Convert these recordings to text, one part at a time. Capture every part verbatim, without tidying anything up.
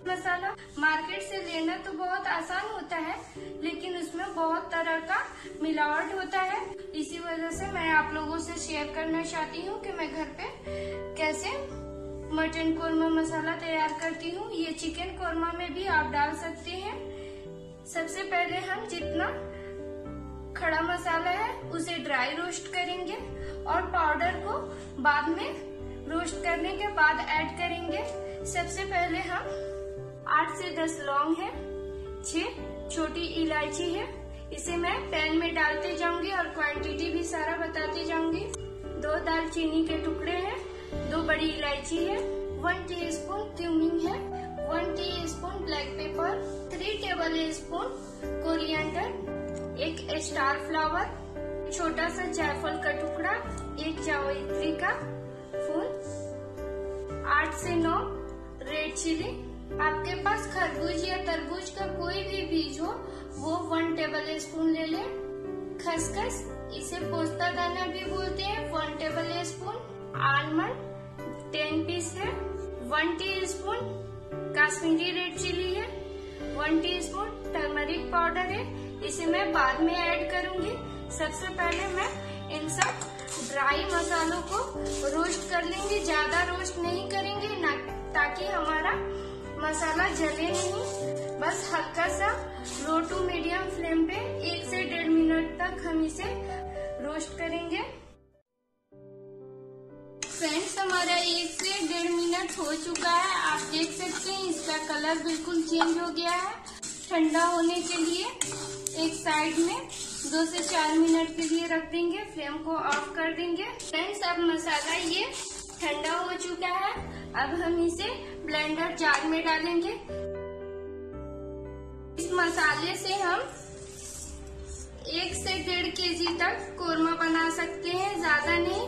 मसाला market से लेना तो बहुत आसान होता है, लेकिन उसमें बहुत तरह का मिलावट होता है। इसी वजह से मैं आप लोगों से शेयर करना चाहती हूँ कि मैं घर पे कैसे मटन कोरमा मसाला तैयार करती हूँ। ये चिकन कोरमा में भी आप डाल सकते हैं। सबसे पहले हम जितना खड़ा मसाला है उसे ड्राई रोस्ट करेंगे और पाउडर को बाद में रोस्ट करने के बाद ऐड करेंगे। सबसे पहले हम आठ से दस लौंग है, छह छोटी इलायची है, इसे मैं पैन में डालते जाऊंगी और क्वांटिटी भी सारा बताती जाऊंगी। दो दालचीनी के टुकड़े हैं, दो बड़ी इलायची है, वन टीस्पून क्यूमिन है, one teaspoon black pepper, three tablespoon coriander, एक स्टार फ्लावर, छोटा सा जायफल का टुकड़ा, एक जावित्री का फूल, आठ से नौ रेड चिली। आपके पास खरबूज या तरबूज का कोई भी बीज हो वो वन टेबल स्पून ले लें। खसखस, इसे पोस्ता दाना भी बोलते हैं, one tablespoon. Almond ten piece है, one teaspoon Kashmiri red chilli है, वन टीस्पून टर्मरिक पाउडर है, इसे मैं बाद में ऐड करूंगी। सबसे पहले मैं इन सब ड्राई मसालों को रोस्ट कर लेंगे, ज्यादा रोस्ट नहीं करेंगे ना, ताकि हमारा मसाला जले नहीं। बस हल्का सा लो टू मीडियम फ्लेम पे एक से डेढ़ मिनट तक हम इसे रोस्ट करेंगे। फ्रेंड्स, हमारा एक से डेढ़ मिनट हो चुका है। आप देख सकते हैं इसका कलर बिल्कुल चेंज हो गया है। ठंडा होने के लिए एक साइड में दो से चार मिनट के लिए रख देंगे, फ्लेम को ऑफ कर देंगे। फ्रेंड्स, अब मसाला ये ठंडा हो चुका है। अब हम इसे ब्लेंडर जार में डालेंगे। इस मसाले से हम एक से डेढ़ केजी तक कोरमा बना सकते हैं, ज्यादा नहीं।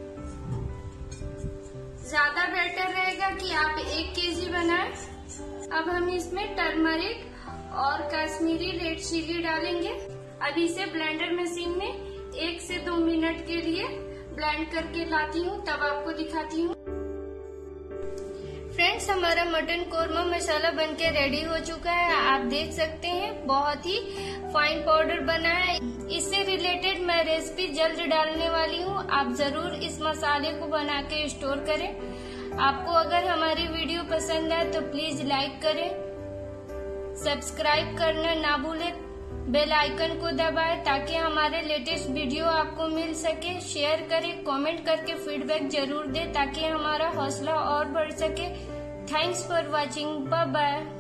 ज्यादा बेटर रहेगा कि आप एक केजी बनाएं। अब हम इसमें टर्मरिक और कश्मीरी रेड चिली डालेंगे। अब इसे ब्लेंडर मशीन में एक से दो मिनट के लिए ब्लेंड करके लाती हूँ, तब आपको दिखाती हूँ। फ्रेंड्स, हमारा मटन कोरमा मसाला बनके रेडी हो चुका है। आप देख सकते हैं बहुत ही फाइन पाउडर बना है। इससे रिलेटेड मैं रेसिपी जल्द डालने वाली हूँ। आप जरूर इस मसाले को बना के स्टोर करें। आपको अगर हमारी वीडियो पसंद आए तो प्लीज लाइक करें, सब्सक्राइब करना ना भूलें, बेल आइकन को दबाएं ताकि हमारे लेटेस्ट वीडियो आपको मिल सके। शेयर करें, कमेंट करके फीडबैक जरूर दें ताकि हमारा हौसला और बढ़ सके। Thanks for watching, bye bye.